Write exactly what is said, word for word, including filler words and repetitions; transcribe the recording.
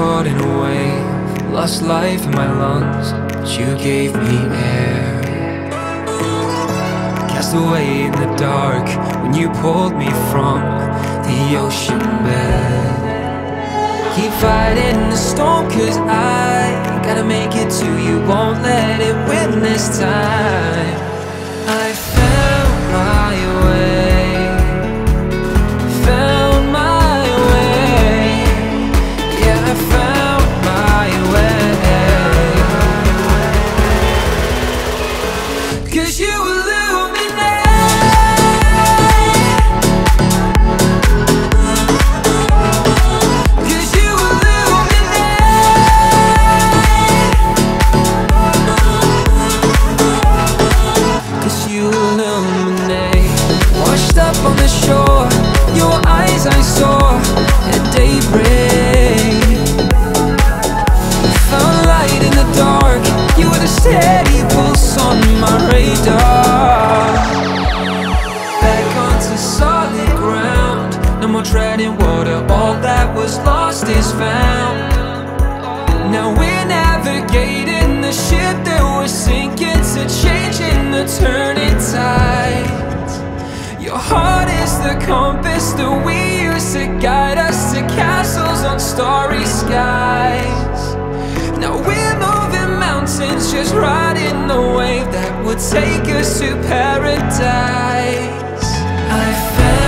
caught in a wave, lost life in my lungs, but you gave me air. Cast away in the dark when you pulled me from the ocean bed. Keep fighting the storm, cause I gotta make it to you, won't let it win this time. I found my way, found my way, yeah, I found my way. Cause you illuminate, cause you on the shore, your eyes I saw at daybreak. Found light in the dark, you were the steady pulse on my radar. Back onto solid ground, no more treading water, all that was lost is found. Now we're navigating the ship that was sinking to changing the turning tide. Your heart is the compass that we use to guide us to castles on starry skies. Now we're moving mountains, just riding the wave that would take us to paradise. I found